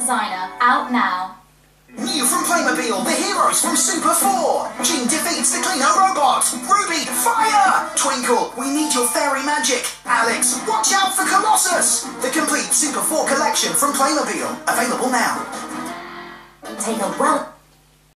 Designer, out now. New from Playmobil, the heroes from Super 4. Jean defeats the Cleano robot. Ruby, fire! Twinkle, we need your fairy magic. Alex, watch out for Colossus. The complete Super 4 collection from Playmobil. Available now. Take a well...